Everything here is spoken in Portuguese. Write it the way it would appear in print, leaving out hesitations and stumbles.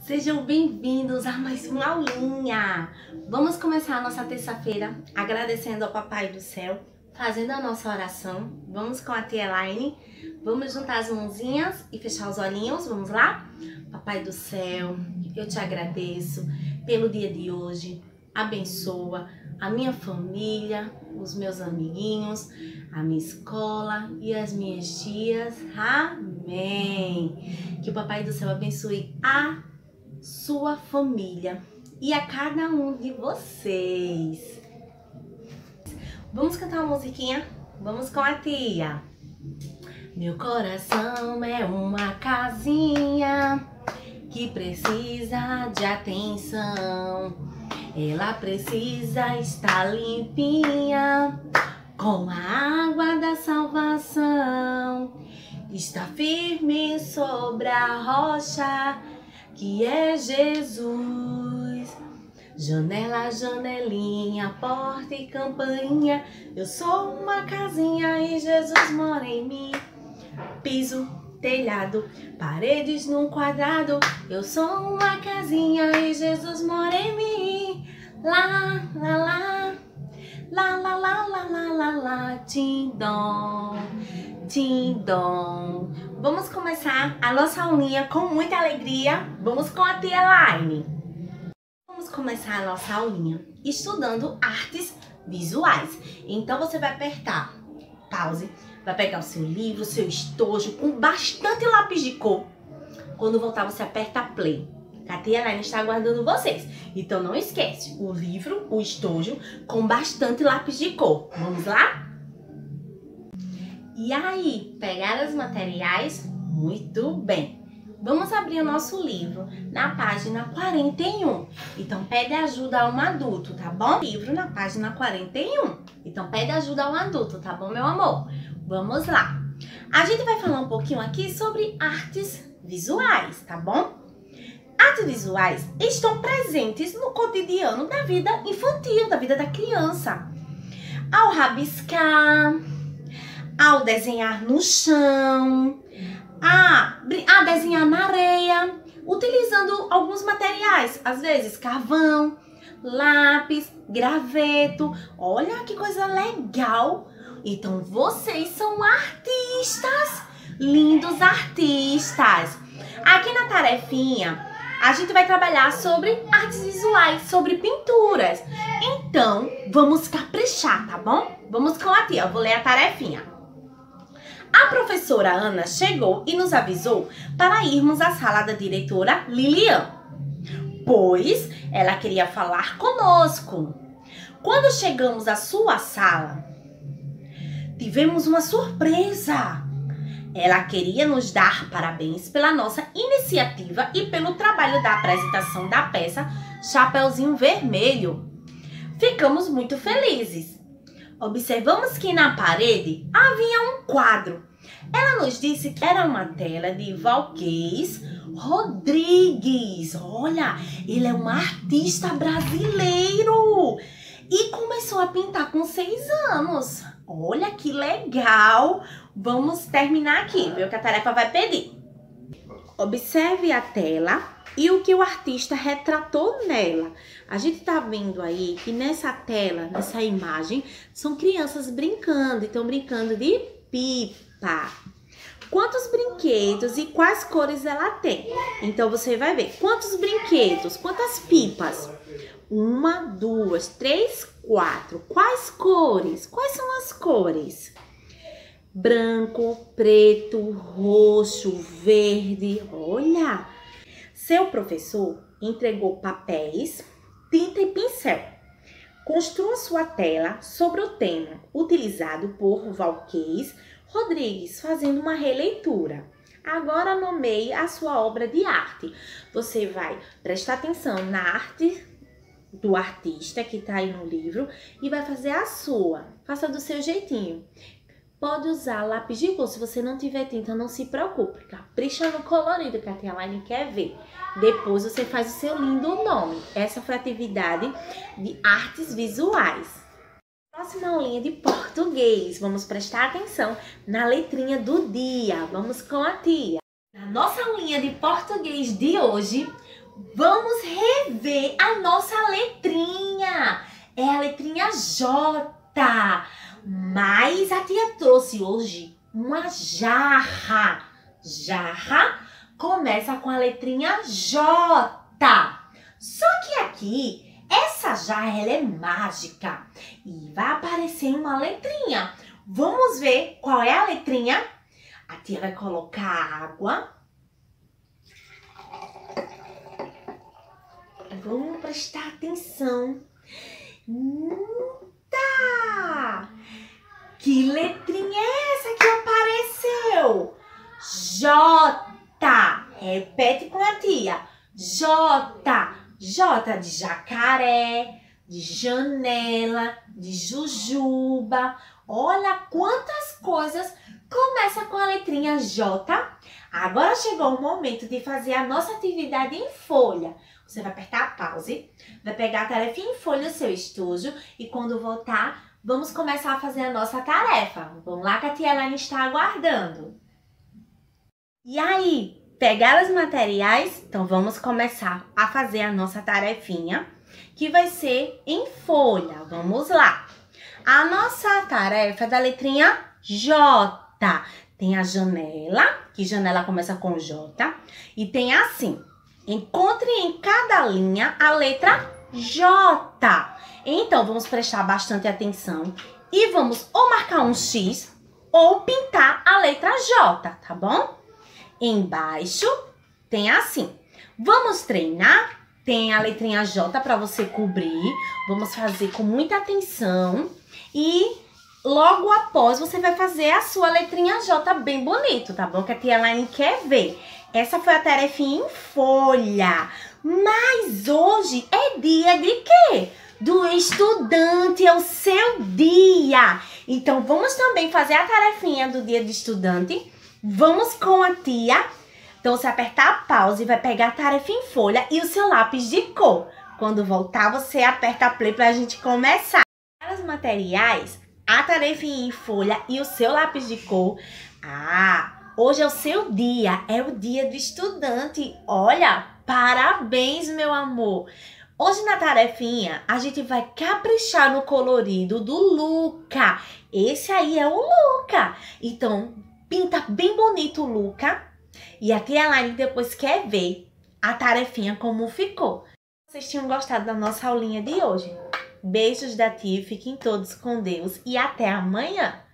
Sejam bem-vindos a mais uma aulinha. Vamos começar a nossa terça-feira agradecendo ao Papai do Céu, fazendo a nossa oração. Vamos com a tia Elaine, vamos juntar as mãozinhas e fechar os olhinhos, vamos lá? Papai do Céu, eu te agradeço pelo dia de hoje, abençoa a minha família, os meus amiguinhos, a minha escola e as minhas tias. Amém! Que o Papai do Céu abençoe a sua família e a cada um de vocês. Vamos cantar uma musiquinha? Vamos com a tia. Meu coração é uma casinha que precisa de atenção. Ela precisa estar limpinha com a água da salvação. Está firme sobre a rocha que é Jesus. Janela, janelinha, porta e campainha, eu sou uma casinha e Jesus mora em mim. Piso, telhado, paredes num quadrado, eu sou uma casinha e Jesus mora em mim. Lá, lá, lá, lá, lá, lá, lá, lá, lá, lá, tim-dom, tim-dom. Vamos começar a nossa aulinha com muita alegria. Vamos com a tia Elaine. Vamos começar a nossa aulinha estudando artes visuais. Então você vai apertar pause, vai pegar o seu livro, o seu estojo com bastante lápis de cor. Quando voltar você aperta play. A tia Elaine está aguardando vocês. Então não esquece, o livro, o estojo com bastante lápis de cor. Vamos lá? E aí, pegaram os materiais? Muito bem! Vamos abrir o nosso livro na página 41. Então, pede ajuda a um adulto, tá bom? Livro na página 41. Então, pede ajuda a um adulto, tá bom, meu amor? Vamos lá! A gente vai falar um pouquinho aqui sobre artes visuais, tá bom? Artes visuais estão presentes no cotidiano da vida infantil, da vida da criança. Ao rabiscar, ao desenhar no chão, a desenhar na areia, utilizando alguns materiais, às vezes carvão, lápis, graveto. Olha que coisa legal! Então vocês são artistas, lindos artistas. Aqui na tarefinha, a gente vai trabalhar sobre artes visuais, sobre pinturas. Então, vamos caprichar, tá bom? Vamos com a tia, eu vou ler a tarefinha. A professora Ana chegou e nos avisou para irmos à sala da diretora Lilian, pois ela queria falar conosco. Quando chegamos à sua sala, tivemos uma surpresa. Ela queria nos dar parabéns pela nossa iniciativa e pelo trabalho da apresentação da peça Chapeuzinho Vermelho. Ficamos muito felizes. Observamos que na parede havia um quadro. Ela nos disse que era uma tela de Valquez Rodrigues. Olha, ele é um artista brasileiro e começou a pintar com 6 anos. Olha que legal! Vamos terminar aqui, ver o que a tarefa vai pedir. Observe a tela e o que o artista retratou nela. A gente tá vendo aí que nessa tela, nessa imagem, são crianças brincando. Estão brincando de pipa. Quantos brinquedos e quais cores ela tem? Então você vai ver quantos brinquedos, quantas pipas. 1, 2, 3, 4. Quais cores? Quais são as cores? Branco, preto, roxo, verde. Olha! Seu professor entregou papéis, tinta e pincel. Construa sua tela sobre o tema utilizado por Valquez Rodrigues, fazendo uma releitura. Agora nomeie a sua obra de arte. Você vai prestar atenção na arte do artista que está aí no livro e vai fazer a sua. Faça do seu jeitinho. Pode usar lápis de cor. Se você não tiver tinta, não se preocupe. Capricha no colorido que a tia Elaine quer ver. Depois você faz o seu lindo nome. Essa foi a atividade de artes visuais. Próxima aulinha de português. Vamos prestar atenção na letrinha do dia. Vamos com a tia. Na nossa aulinha de português de hoje, Vamos rever a nossa letrinha. É a letrinha J. Mas a tia trouxe hoje uma jarra. Jarra começa com a letrinha J. Só que aqui, essa jarra ela é mágica e vai aparecer uma letrinha. Vamos ver qual é a letrinha? A tia vai colocar água. Vamos prestar atenção. Tá! Que letrinha é essa que apareceu? J. Repete com a tia. J. J de jacaré, de janela, de jujuba. Olha quantas coisas começa com a letrinha J. Agora chegou o momento de fazer a nossa atividade em folha. Você vai apertar pause, vai pegar a tarefa em folha no seu estojo e quando voltar, vamos começar a fazer a nossa tarefa. Vamos lá que a tia Elaine está aguardando. E aí, pegaram os materiais? Então vamos começar a fazer a nossa tarefinha, que vai ser em folha. Vamos lá. A nossa tarefa é da letrinha J. Tem a janela, que janela começa com J, e tem assim. Encontre em cada linha a letra J. Então, vamos prestar bastante atenção e vamos ou marcar um X ou pintar a letra J, tá bom? Embaixo tem assim. Vamos treinar? Tem a letrinha J para você cobrir. Vamos fazer com muita atenção e logo após você vai fazer a sua letrinha J bem bonito, tá bom? Que a tia Elaine quer ver. Essa foi a tarefinha em folha. Mas hoje é dia de quê? Do estudante, é o seu dia. Então, vamos também fazer a tarefinha do dia do estudante. Vamos com a tia. Então, você apertar a pause, vai pegar a tarefa em folha e o seu lápis de cor. Quando voltar, você aperta play pra gente começar. Para os materiais, a tarefinha em folha e o seu lápis de cor. Hoje é o seu dia, é o dia do estudante. Olha, parabéns, meu amor. Hoje na tarefinha, a gente vai caprichar no colorido do Luca. Esse aí é o Luca. Então, pinta bem bonito o Luca. E a tia Elaine depois quer ver a tarefinha como ficou. Vocês tinham gostado da nossa aulinha de hoje? Beijos da tia, fiquem todos com Deus e até amanhã.